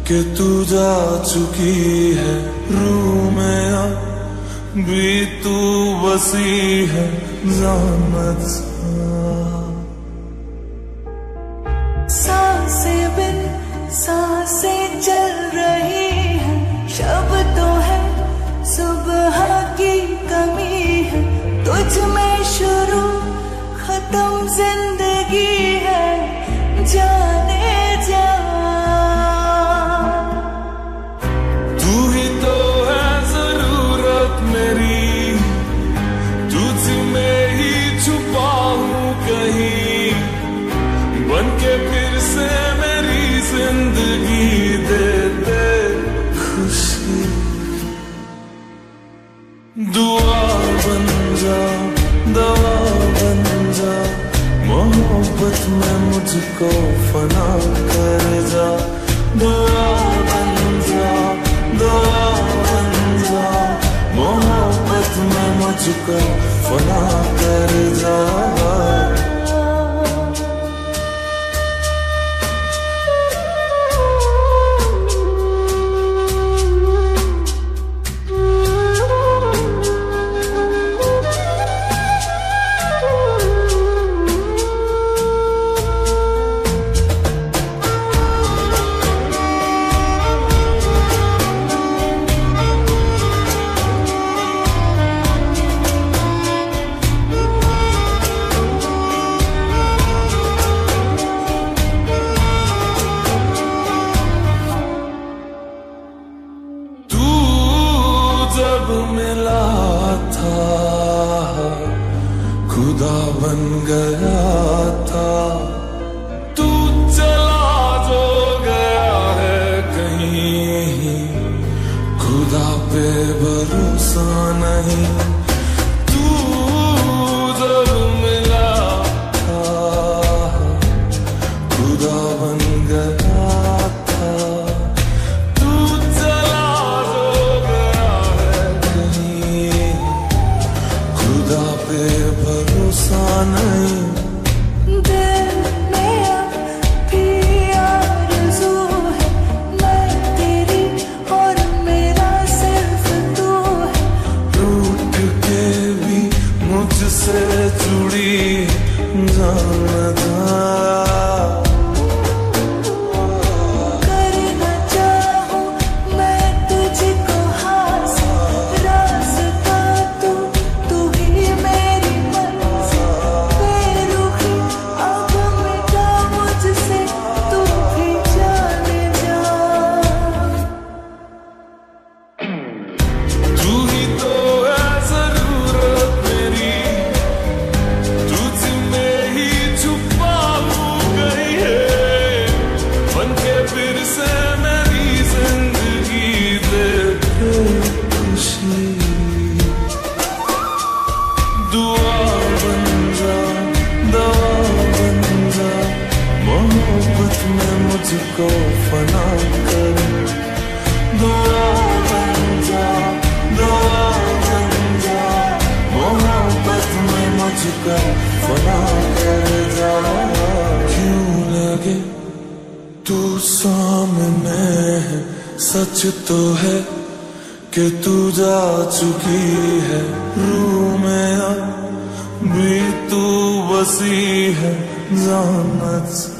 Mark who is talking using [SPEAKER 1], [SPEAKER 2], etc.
[SPEAKER 1] कि तू जा चुकी है रूह में, अब भी तू बसी है ज़हमत
[SPEAKER 2] सांसें बिन सांसें चल रही है, शब्दों है सुबह की कमी है, तुझ में शुरू खत्म जिंदगी है, जाने जा।
[SPEAKER 1] तू ही तो है जरूरत मेरी, तुझ में ही छुपा हूँ कहीं, बनके फिर से मेरी जिंदगी दे दे खुशी। दुआ बन जा, दवा बन जा, मोहब्बत में मुझको फना कर जा। दुआ बन जा, दवा बन जा, मोहब्बत में मुझको फना कर जा। जब मिला था खुदा बन गया था, तू चला जो गया है कहीं, खुदा पे भरोसा नहीं। तू जब मिला था खुदा बन गया था, भरोसा नहीं।
[SPEAKER 2] दिल में अब भी आरज़ू है, मैं तेरी और मेरा सिर्फ तू है,
[SPEAKER 1] टूट के भी मुझसे जुड़ी जानता,
[SPEAKER 2] करना चाहूं मैं तुझको हासिल, रास्ता तू तू ही मेरी मंजिल, बेरुखी अब मिटा मुझसे, तू भी जाने जा।
[SPEAKER 1] तू ही तो है जरूरत मेरी, तुझ में ही छुपा हूँ कहीं है, बनके फिर से मेरी जिंदगी दे दे खुशी। दुआ बन जा, दवा बन जा, मोहब्बत में मुझको फना कर। दुआ बन जा, दवा बन जा, मोहब्बत में मुझको फना कर जा। क्यों लगे तू सामने है, सच तो है कि तू जा चुकी है रूह में, अब भी तू बसी है ज़हमत।